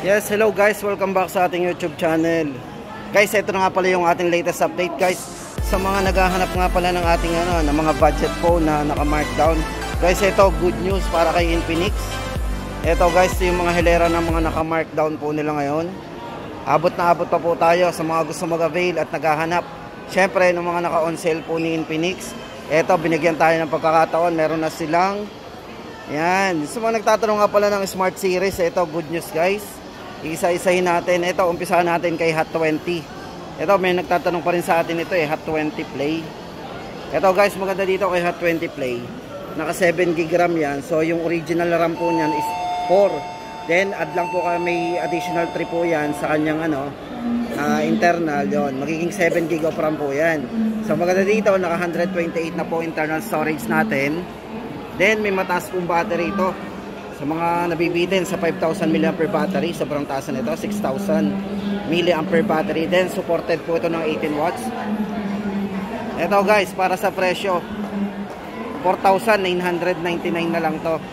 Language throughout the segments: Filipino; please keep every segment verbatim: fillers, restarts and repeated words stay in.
Yes, hello guys, welcome back sa ating YouTube channel. Guys, ito na nga pala yung ating latest update guys. Sa mga naghahanap nga pala ng ating ano, ng mga budget phone na naka-markdown. Guys, ito good news para kay Infinix. Ito guys, yung mga hilera ng mga naka-markdown po nila ngayon. Abot na abot pa po tayo sa mga gusto mag-avail at naghahanap. Syempre, ng mga naka-on sale po ni Infinix. Ito, binigyan tayo ng pagkakataon. Meron na silang, yan. Sa mga nagtatanong nga pala ng Smart Series, ito good news guys. Isa-isahin natin. Ito, umpisahan natin kay Hot twenty. Ito, may nagtatanong pa rin sa atin ito eh, Hot twenty Play. Ito guys, maganda dito kay Hot twenty Play. Naka seven gig RAM yan. So, yung original RAM po niyan is four. Then, add lang po kami, may additional three po yan sa kanyang ano, uh, internal yon. Magiging seven gig of RAM po yan. So, maganda dito, naka one twenty-eight na po internal storage natin. Then, may mataas pong battery ito. Sa mga nabibitin sa five thousand milliampere battery, sobrang taas na ito, six thousand milliampere battery. Then supported po ito ng eighteen watts. Ito guys, para sa presyo, four thousand nine hundred ninety-nine na lang to.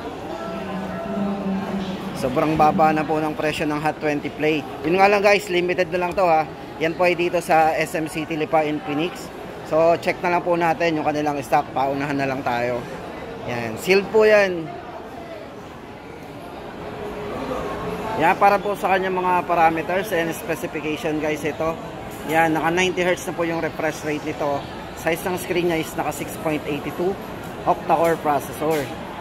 Sobrang baba na po ng presyo ng Hot twenty Play. Yun nga lang guys, limited na lang to ha. Yan po ay dito sa S M City Lipa Infinix. So check na lang po natin yung kanilang stock, paunahan na lang tayo. Yan, sealed po yan. Yan, para po sa kanyang mga parameters and specification guys, ito. Yan, naka ninety hertz na po yung refresh rate nito. Size ng screen niya is naka six point eight two octa-core processor.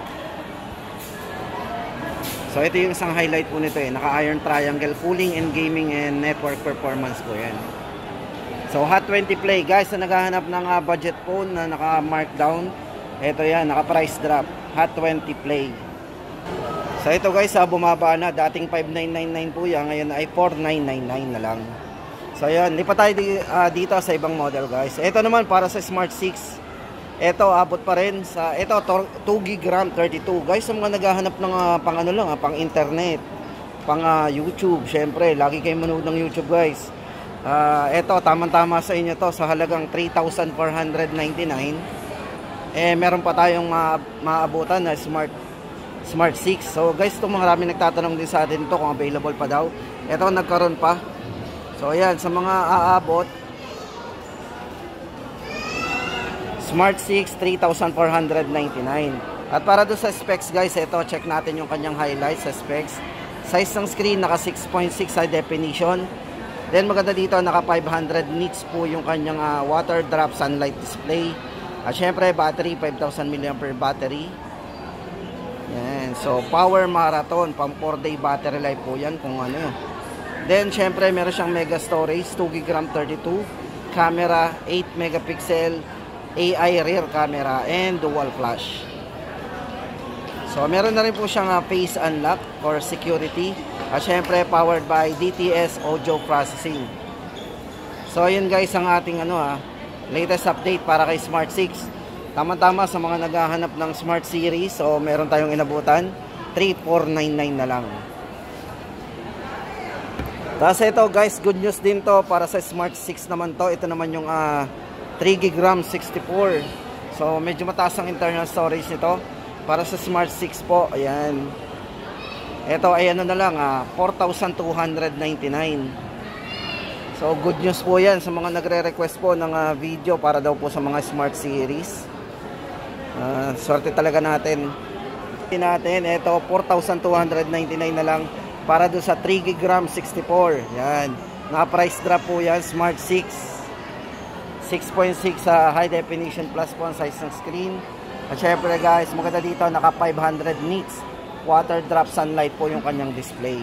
So ito yung isang highlight po nito eh, naka iron triangle cooling and gaming and network performance po yan. So Hot twenty Play guys, na naghahanap ng uh, budget phone na naka markdown, ito yan, naka price drop, Hot twenty Play. So ito guys, ah, bumaba na. Dating five nine nine nine po yan, ngayon ay four nine nine nine na lang. So yan, lipat tayo di, uh, dito sa ibang model guys. Ito naman para sa Smart six. Ito abot pa rin sa, ito two gig RAM thirty-two. Guys, sa mga naghahanap ng uh, pang ano lang, uh, pang internet, pang uh, YouTube, syempre lagi kayo manood ng YouTube guys. uh, Ito, tamang-tama sa inyo to, sa halagang three thousand four hundred ninety-nine. Eh meron pa tayong ma maabutan na Smart Smart six. So guys, itong mga marami nagtatanong din sa atin ito kung available pa daw. Ito, nagkaroon pa. So ayan, sa mga aabot, Smart six, three thousand four hundred ninety-nine. At para doon sa specs guys, ito, check natin yung kanyang highlights sa specs. Size ng screen, naka six point six high definition. Then maganda dito, naka five hundred nits po yung kanyang uh, water drop sunlight display. At syempre, battery, five thousand milliampere battery. Yan. So, power marathon, pang four day battery life po yan kung ano yun. Then, syempre, meron siyang mega storage, two gig RAM thirty-two, camera, eight megapixel, A I rear camera, and dual flash. So, meron na rin po siyang uh, face unlock for security. At syempre, powered by D T S audio processing. So, yun guys, ang ating ano ha, latest update para kay Smart six. Tama-tama sa mga naghahanap ng Smart Series. So meron tayong inabutan, three four nine nine na lang. Tapos ito guys, good news din to para sa Smart six naman to. Ito naman yung uh, three gig RAM sixty-four. So medyo mataas ang internal storage nito. Para sa Smart six po, ayan. Ito ay ano na lang, uh, four thousand two hundred ninety-nine. So good news po yan sa mga nagre-request po ng uh, video para daw po sa mga Smart Series. Uh, swerte talaga natin. natin ito, four thousand two hundred ninety-nine na lang para doon sa three gig RAM sixty-four. Yan, naka price drop po yan. Smart six, six point six sa uh, high definition plus po ang size ng screen. At syempre guys, maganda dito, naka five hundred nits water drop sunlight po yung kanyang display.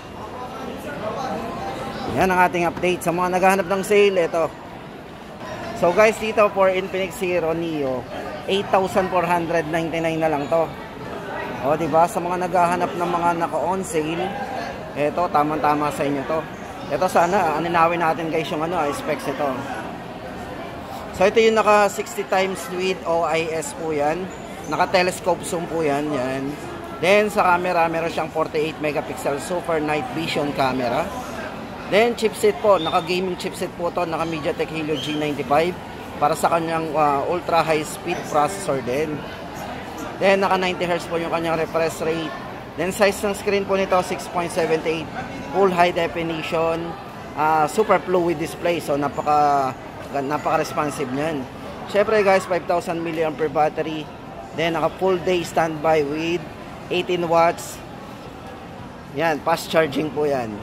Yan ang ating update sa mga naghahanap ng sale. Ito, so guys, dito for Infinix Zero Neo, eight thousand four hundred ninety-nine na lang to. O diba, sa mga naghahanap ng mga naka-on sale, ito, tamang-tama sa inyo to. Ito sana, aninawin natin guys yung ano, specs ito. So ito yung naka sixty times with O I S po yan. Naka telescope zoom po yan, yan. Then sa camera, meron siyang forty-eight megapixel super night vision camera. Then chipset po, naka gaming chipset po to, naka MediaTek Helio G ninety-five. Para sa kanyang uh, ultra high speed processor din. Then naka ninety hertz po yung kanyang refresh rate. Then size ng screen po nito six point seven eight, full high definition, uh, super fluid display. So napaka napaka responsive niyan. Syempre guys, five thousand milliamp hour battery. Then naka full day standby with eighteen watts. Yan, fast charging po yan.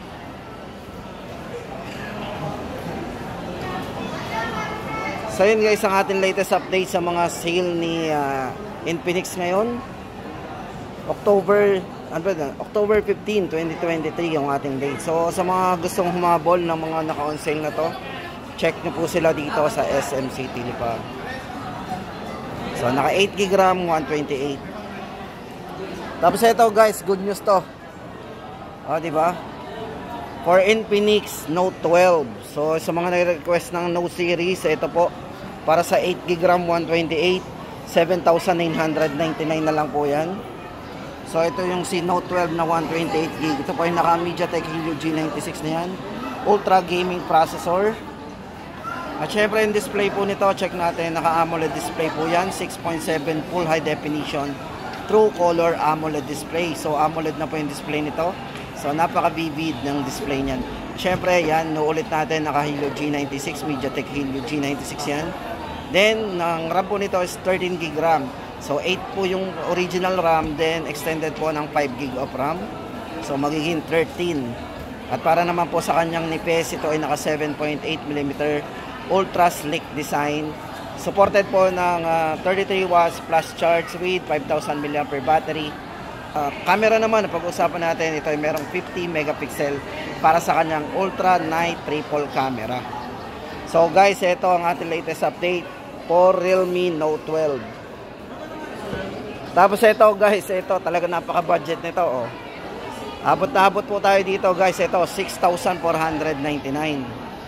So yun guys, ang ating latest update sa mga sale ni uh, Infinix ngayon. October, ano ba, October fifteenth, twenty twenty-three yung ating date. So sa mga gustong humabol ng mga naka-on sale na to, check nyo po sila dito sa S M City Lipa. So naka eight gig RAM, one twenty-eight. Tapos ito guys, good news to. O, di ba? For Infinix Note twelve. So sa mga nag-request ng Note series, ito po para sa eight gig RAM, one twenty-eight, seven thousand nine hundred ninety-nine na lang po yan. So ito yung si Note twelve na one twenty-eight gig. Ito po yung naka MediaTek Helio G ninety-six na yan. Ultra gaming processor. At syempre yung display po nito, check natin, naka AMOLED display po yan, six point seven full high definition true color AMOLED display. So AMOLED na po yung display nito. So napaka-vivid ng display niyan. Syempre yan, naulit natin, naka Helio G ninety-six, MediaTek Helio G ninety-six yan. Then, ang RAM po nito is thirteen gig RAM. So, eight po yung original RAM, then extended po ng five gig of RAM. So, magiging thirteen. At para naman po sa kanyang nipis, ito ay naka seven point eight millimeter ultra slick design. Supported po ng uh, thirty-three watts plus charge with five thousand milliamp hour battery. Uh, camera naman, pag-usapan natin, ito ay merong fifty megapixel para sa kanyang ultra night triple camera. So guys, ito ang ating latest update for Realme Note twelve. Tapos ito guys, ito talaga napaka-budget nito, oh. Abot na abot po tayo dito guys, ito six thousand four hundred ninety-nine.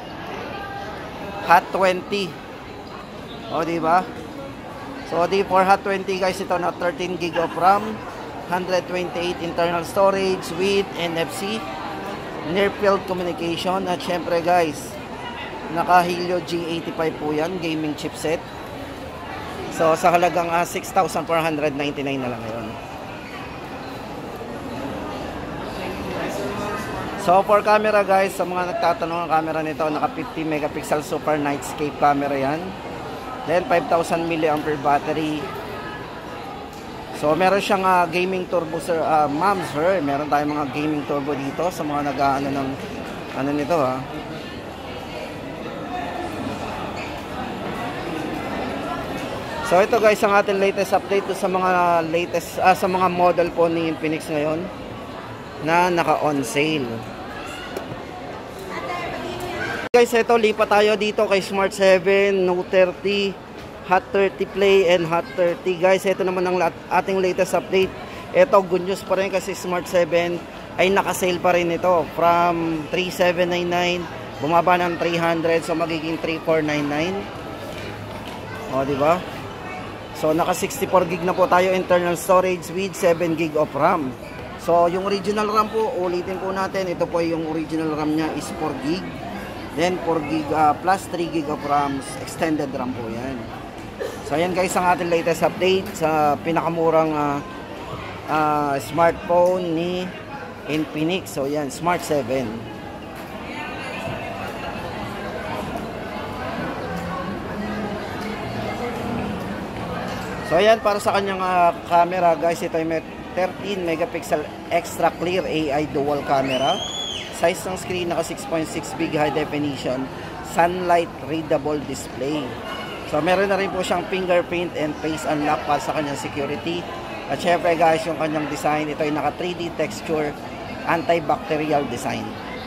Hot twenty. O, di ba? So, di for Hot twenty guys, ito na thirteen gig of RAM, one twenty-eight internal storage with N F C, near field communication, at syempre guys, naka Helio G eighty-five po yan, gaming chipset. So sa halagang uh, six thousand four hundred ninety-nine na lang ngayon. So for camera guys, sa mga nagtatanong ng camera nito, naka fifty megapixel super nightscape camera yan. Then five thousand milliamp hour battery. So meron siyang uh, gaming turbo sir, uh, ma'am sir, meron tayong mga gaming turbo dito sa mga nag-aano ng ano nito ha. So ito guys ang ating latest update sa mga latest uh, sa mga model po ni Infinix ngayon na naka-on sale. Guys, ito lipat tayo dito kay Smart seven, Note thirty, Hot thirty Play and Hot thirty. Guys, ito naman ang ating latest update. Ito good news pa rin kasi Smart seven ay naka-sale pa rin ito from three thousand seven hundred ninety-nine bumaba ng three hundred, so magiging three thousand four hundred ninety-nine. O, di ba? So naka sixty-four gig na po tayo internal storage with seven gig of RAM. So yung original RAM po, ulitin po natin, ito po yung original RAM niya is four gig. Then four gig uh, plus three gig of RAM, extended RAM po yan. So ayan guys ang ating latest update sa pinakamurang uh, uh, smartphone ni Infinix. So yan, Smart seven. So ayan, para sa kanyang uh, camera guys, ito ay may thirteen megapixel extra clear A I dual camera. Size ng screen naka six point six big high definition sunlight readable display. So meron na rin po siyang fingerprint and face unlock para sa kanyang security. At syempre guys, yung kanyang design, ito ay naka three D texture antibacterial design.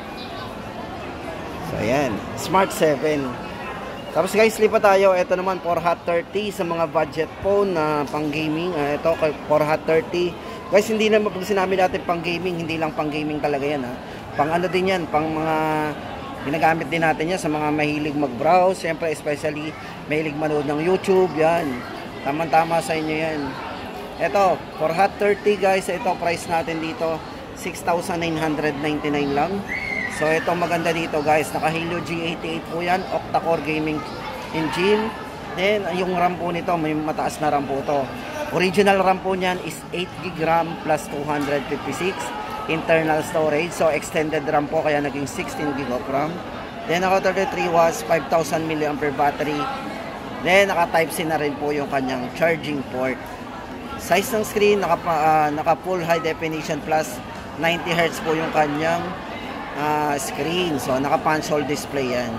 So ayan, Smart seven. Tapos guys, lipat tayo. Ito naman for Hot thirty sa mga budget phone na uh, pang gaming. Uh, ito for Hot thirty. Guys, hindi naman pag sinabi natin pang gaming, hindi lang pang gaming talaga yan. Ha? Pang ano din yan, pang mga ginagamit din natin yan sa mga mahilig mag-browse. Siyempre, especially mahilig manood ng YouTube. Yan. Tama-tama sa inyo yan. Ito, for Hot thirty guys, ito price natin dito, six thousand nine hundred ninety-nine lang. So ito maganda dito guys, naka Helio G eighty-eight po yan, octa-core gaming engine. Then yung RAM po nito, may mataas na RAM po ito. Original RAM po niyan is eight gig RAM plus two fifty-six internal storage. So extended RAM po kaya naging sixteen gig of RAM. Then naka thirty-three watts, five thousand milliampere battery. Then naka type C na rin po yung kanyang charging port. Size ng screen naka, uh, naka full high definition plus ninety hertz po yung kanyang uh, screen. So naka punch hole display yan.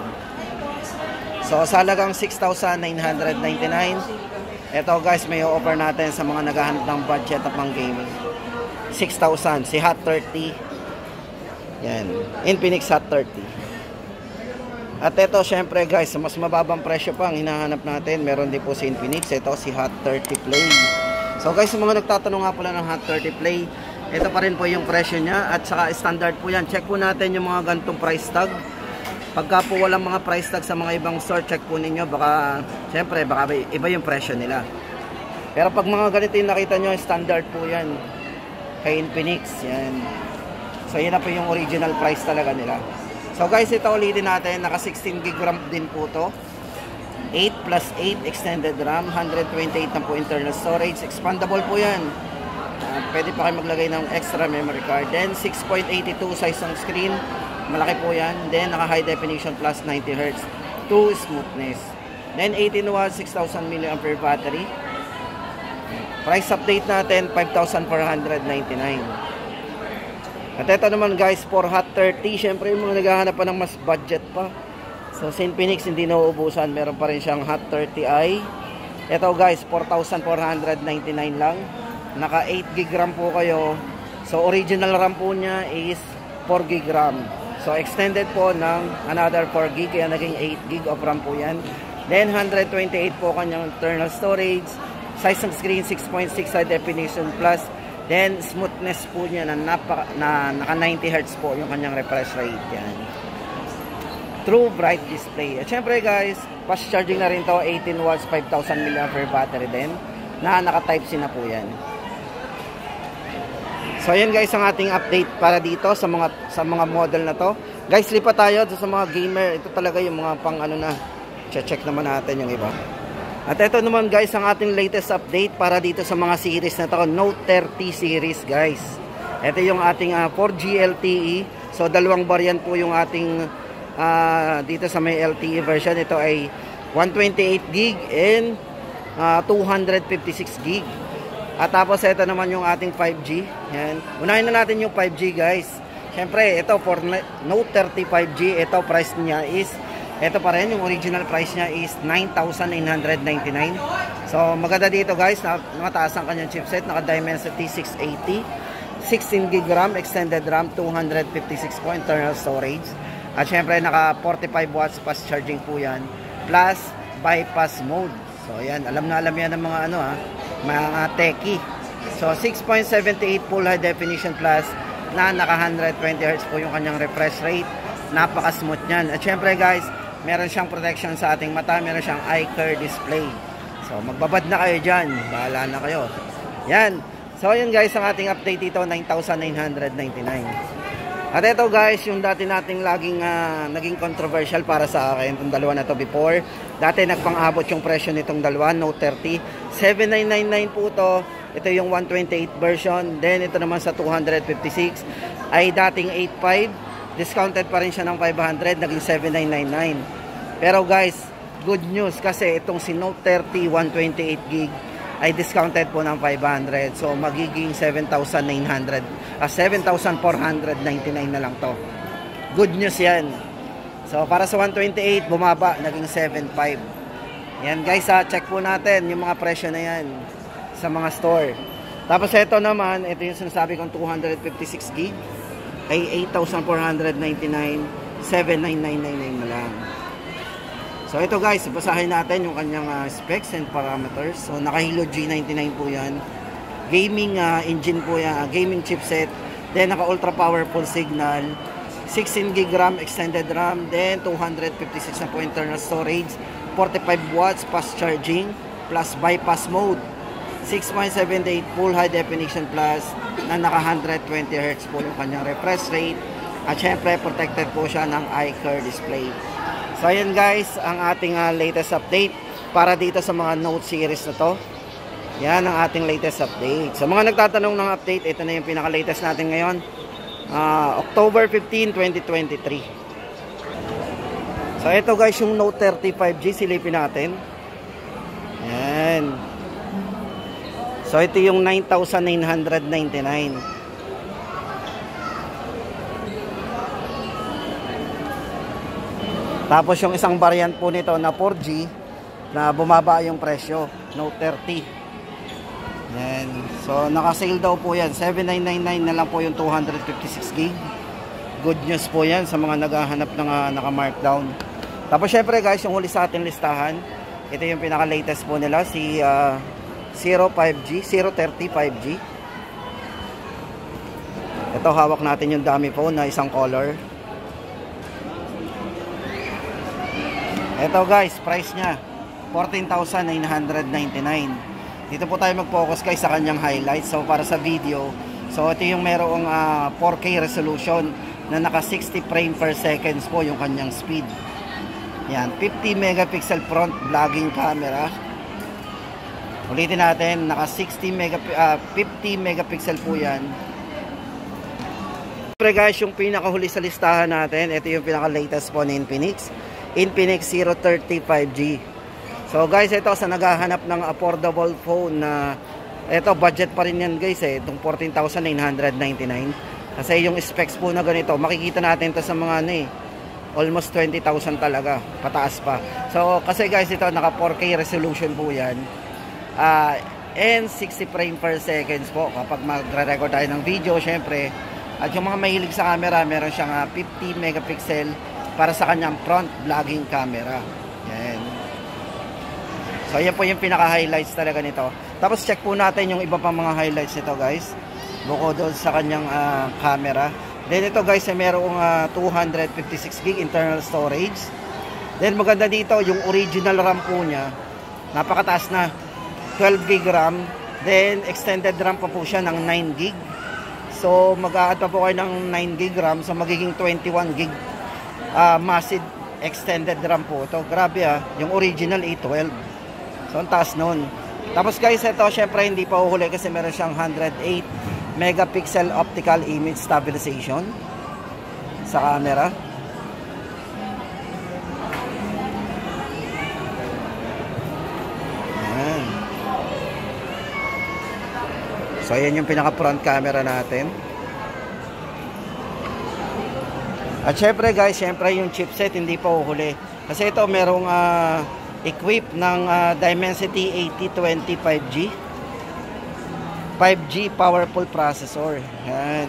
So sa halagang six thousand nine hundred ninety-nine, ito guys, may offer natin sa mga naghahanap ng budget at pang gaming. six thousand, si Hot thirty. Yan, Infinix Hot thirty. At ito, syempre guys, mas mababang presyo pa ang hinahanap natin. Meron din po si Infinix. Ito, si Hot thirty Play. So guys, yung mga nagtatanong nga pala ng Hot thirty Play, ito pa rin po yung presyo niya. At saka standard po yan. Check po natin yung mga ganitong price tag. Pagka po walang mga price tag sa mga ibang store, check po ninyo, baka syempre baka iba yung presyo nila. Pero pag mga ganito yung nakita nyo, standard po yan kay Infinix. Yan. So yun na po yung original price talaga nila. So guys, ito ulitin natin, naka sixteen gig RAM din po to, eight plus eight extended RAM, one twenty-eight na po internal storage, expandable po yan. Uh, pwede pa kayo maglagay ng extra memory card. Then six point eight two size ng screen, malaki po yan. Then naka high definition plus ninety hertz to smoothness. Then eighteen watts, six thousand milliampere battery. Price update natin, five thousand four hundred ninety-nine. At ito naman guys, for Hot thirty, syempre yung mga naghahanap pa ng mas budget pa. So sa Infinix hindi nauubusan, meron pa rin siyang Hot thirty i. Ito guys, four thousand four hundred ninety-nine lang. Naka eight gig RAM po kayo. So original RAM po niya is four gig RAM. So extended po ng another four gig, kaya naging eight gig of RAM po yan. Then one twenty-eight po kanyang internal storage. Size ng screen six point six high definition plus. Then smoothness po niya na, napaka, na naka ninety hertz po yung kanyang refresh rate yan. True bright display. At syempre guys, fast charging na rin to, eighteen watts, five thousand milliampere battery din. Na naka type C na po yan. So ayan guys ang ating update para dito sa mga sa mga model na to. Guys, lipat tayo sa mga gamer. Ito talaga yung mga pang ano na. Check naman natin yung iba. At ito naman guys ang ating latest update para dito sa mga series na to, Note thirty series guys. Ito yung ating uh, four G L T E. So dalawang variant po yung ating uh, dito sa may L T E version. Ito ay one twenty-eight gig and uh, two fifty-six gig. At tapos ito naman yung ating five G. Yan. Unahin na natin yung five G guys. Syempre ito for Note thirty five G, ito price niya is, ito pa rin, yung original price niya is nine thousand nine hundred ninety-nine. So maganda dito guys, na mataas ang kanyang chipset, naka Dimensity six eighty, sixteen gig RAM, extended RAM, two fifty-six po internal storage. At syempre naka forty-five watts fast charging po yan, plus bypass mode. So yan, alam na alam yan ng mga ano ha, mga techie. So six point seven eight full high definition plus, na naka one twenty hertz po yung kanyang refresh rate. Napaka smooth niyan. At syempre guys, meron siyang protection sa ating mata, meron siyang eye care display. So magbabad na kayo dyan, bahala na kayo. Yan. So yun guys ang ating update dito, nine thousand nine hundred ninety-nine. At ito guys, yung dati nating laging uh, naging controversial para sa akin, itong dalawa na to before. Dati nagpang-abot yung presyo nitong dalawa, Note thirty, seven thousand nine hundred ninety-nine po to. Ito yung one twenty-eight version. Then ito naman sa two fifty-six ay dating eight five. Discounted pa rin siya ng five hundred, naging seven thousand nine hundred ninety-nine. Pero guys, good news kasi itong si Note thirty one twenty-eight gig ay discounted po ng five hundred. So magiging seven thousand nine hundred, uh, seven thousand four hundred ninety-nine na lang to. Good news yan. So para sa one twenty-eight bumaba, naging seven five. Yan guys ha, check po natin yung mga presyo na yan sa mga store. Tapos ito naman, ito yung sinasabi kong two fifty-six gig ay eight thousand four hundred ninety-nine, seven thousand nine hundred ninety-nine na lang. So ito guys, basahin natin yung kanyang uh, specs and parameters. So naka-Helio G ninety-nine po yan. Gaming uh, engine po yan, uh, gaming chipset. Then naka ultra powerful signal. sixteen gig RAM, extended RAM. Then two fifty-six na po internal storage. forty-five watts fast charging plus bypass mode. six point seven eight full high definition plus, na naka one twenty hertz po yung kanyang refresh rate. At syempre protected po siya ng eye care display. So ayan guys ang ating uh, latest update para dito sa mga Note series na to. Yan ang ating latest update. Sa mga nagtatanong ng update, ito na yung pinaka-latest natin ngayon. Uh, October fifteenth, twenty twenty-three. So ito guys, yung Note thirty five G, silipin natin. Yan. So ito yung nine thousand nine hundred ninety-nine. Tapos yung isang variant po nito na four G na bumaba yung presyo, Note thirty. Yan. So naka-sale daw po yan, seven thousand nine hundred ninety-nine na lang po yung two hundred fifty-six gig. Good news po yan sa mga naghahanap ng uh, naka-markdown. Tapos syempre guys, yung huli sa ating listahan, ito yung pinaka-latest po nila, si uh, zero five G, zero thirty five G. Ito, hawak natin yung dummy phone na isang color. Ito guys, price nya fourteen thousand nine hundred ninety-nine. Dito po tayo mag-focus guys sa kanyang highlights. So para sa video, so ito yung merong uh, four K resolution na naka sixty frame per seconds po yung kanyang speed. Yan, fifty megapixel front vlogging camera. Ulitin natin, naka sixty megap uh, fifty megapixel po yan. Siyempre guys, yung pinakahuli sa listahan natin, ito yung pinaka-latest po ni Infinix. Infinix zero thirty five G. So guys, ito sa naghahanap ng affordable phone na ito, budget pa rin yan guys eh, itong fourteen thousand nine hundred ninety-nine. Kasi yung specs po na ganito, makikita natin to sa mga ano eh, almost twenty thousand talaga, pataas pa. So kasi guys, ito naka four K resolution po yan. Uh, and sixty frame per seconds po kapag magre-record tayo ng video, syempre. At yung mga mahilig sa camera, meron siyang uh, fifty megapixel para sa kanyang front vlogging camera. Yan. So yan po yung pinaka-highlights talaga nito. Tapos check po natin yung iba pang mga highlights nito guys, bukod doon sa kanyang uh, camera. Then ito guys, ay merong uh, two hundred fifty-six gig internal storage. Then maganda dito yung original RAM po niya, napakataas na, twelve gig RAM. Then extended RAM pa po siya ng nine gig. So mag-a-add pa po kayo ng nine gig RAM, so magiging twenty-one gig uh, massive extended RAM po ito. Grabe ah, yung original eight twelve. So ang taas nun. Tapos guys, ito syempre hindi pa uhuli kasi meron siyang one hundred eight megapixel optical image stabilization sa camera. Ayan. So ayan yung pinaka front camera natin. At syempre guys, syempre yung chipset hindi pa uhuli kasi ito merong uh, equip ng uh, Dimensity eighty twenty five G five G powerful processor. Yan.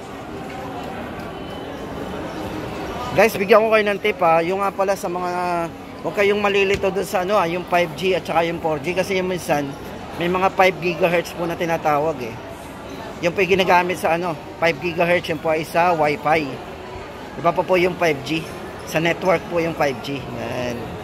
Guys, bigyan ko kayo ng tip ha. Yung nga pala sa mga, huwag kayong malilito dun sa ano ha, yung five G at saka yung four G kasi yung minsan may mga five gigahertz po na tinatawag eh. Yung po yung ginagamit sa ano, five gigahertz, yung po ay sa Wi-Fi. Iba pa po yung five G. Sa network po yung five G. Yan.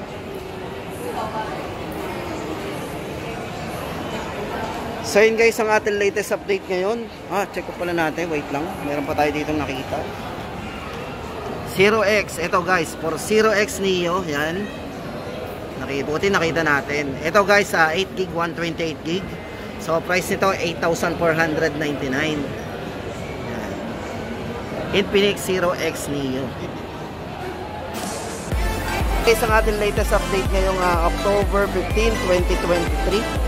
So yun guys, ang ating latest update ngayon. Ah, check ko pala natin, wait lang, meron pa tayo dito nakita. Zero X, ito guys, for Zero X Neo, yan. Nakibuti, nakita natin. Ito guys, uh, eight gig, one twenty-eight gig. So price nito eight thousand four hundred ninety-nine. Yan. Infinix Zero X Neo. Guys, ang ating latest update ngayong uh, October fifteenth, twenty twenty-three.